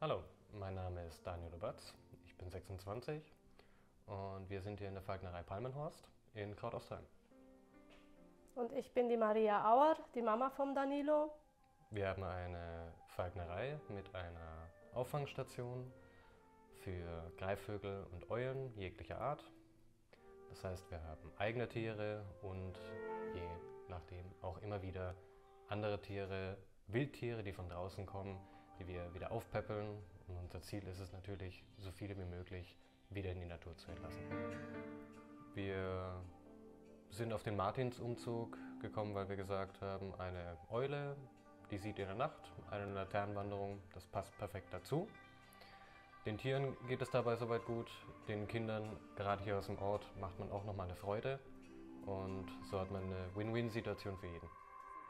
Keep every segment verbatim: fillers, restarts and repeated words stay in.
Hallo, mein Name ist Daniel Batz, ich bin sechsundzwanzig und wir sind hier in der Falknerei Palmenhorst in Kraut-Ostheim. Und ich bin die Maria Auer, die Mama vom Danilo. Wir haben eine Falknerei mit einer Auffangstation für Greifvögel und Eulen jeglicher Art. Das heißt, wir haben eigene Tiere und je nachdem auch immer wieder andere Tiere, Wildtiere, die von draußen kommen, die wir wieder aufpäppeln. Und unser Ziel ist es natürlich, so viele wie möglich wieder in die Natur zu entlassen. Wir sind auf den Martinsumzug gekommen, weil wir gesagt haben, eine Eule, die sieht in der Nacht, eine Laternenwanderung, das passt perfekt dazu. Den Tieren geht es dabei soweit gut, den Kindern, gerade hier aus dem Ort, macht man auch nochmal eine Freude und so hat man eine Win-Win-Situation für jeden.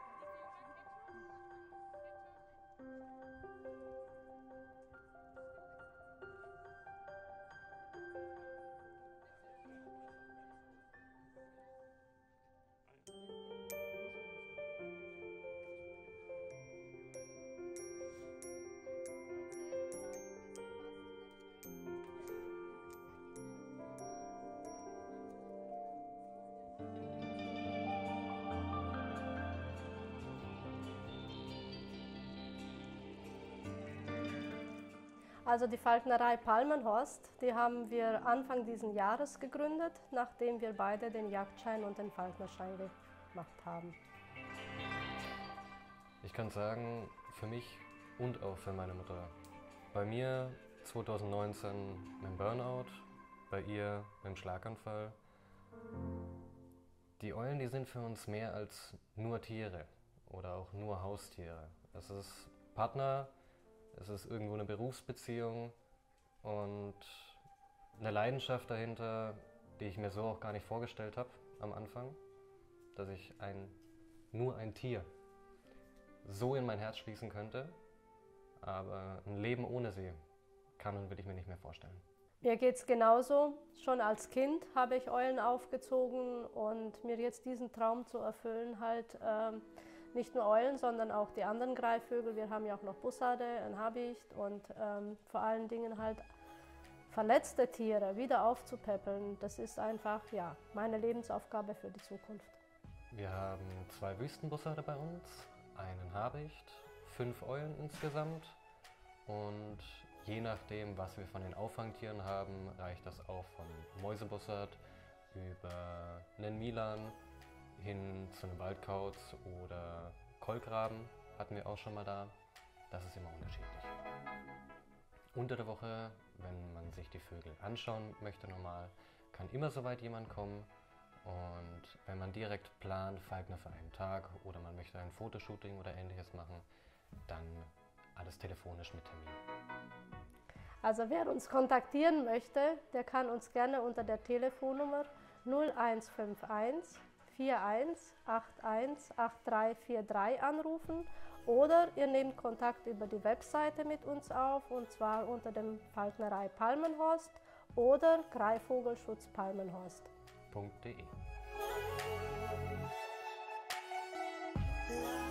Also die Falknerei Palmenhorst, die haben wir Anfang dieses Jahres gegründet, nachdem wir beide den Jagdschein und den Falknerschein gemacht haben. Ich kann sagen, für mich und auch für meine Mutter. Bei mir zweitausendneunzehn mit dem Burnout, bei ihr mit dem Schlaganfall. Die Eulen, die sind für uns mehr als nur Tiere oder auch nur Haustiere. Es ist Partner, es ist irgendwo eine Berufsbeziehung und eine Leidenschaft dahinter, die ich mir so auch gar nicht vorgestellt habe am Anfang, dass ich ein, nur ein Tier so in mein Herz schließen könnte, aber ein Leben ohne sie kann und will ich mir nicht mehr vorstellen. Mir geht es genauso. Schon als Kind habe ich Eulen aufgezogen und mir jetzt diesen Traum zu erfüllen, halt ähm, nicht nur Eulen, sondern auch die anderen Greifvögel. Wir haben ja auch noch Bussarde, ein Habicht und ähm, vor allen Dingen halt verletzte Tiere wieder aufzupäppeln. Das ist einfach ja, meine Lebensaufgabe für die Zukunft. Wir haben zwei Wüstenbussarde bei uns, einen Habicht, fünf Eulen insgesamt und je nachdem, was wir von den Auffangtieren haben, reicht das auch von Mäusebussard über einen Milan hin zu einem Waldkauz oder Kolkraben hatten wir auch schon mal da. Das ist immer unterschiedlich. Unter der Woche, wenn man sich die Vögel anschauen möchte normal, kann immer soweit jemand kommen. Und wenn man direkt plant, Falkner für einen Tag oder man möchte ein Fotoshooting oder ähnliches machen, dann alles telefonisch mit Termin. Also wer uns kontaktieren möchte, der kann uns gerne unter der Telefonnummer null eins fünf eins vier eins acht eins acht drei vier drei anrufen oder ihr nehmt Kontakt über die Webseite mit uns auf und zwar unter dem Falknerei Palmenhorst oder Greifvogelschutz Palmenhorst. Punkt de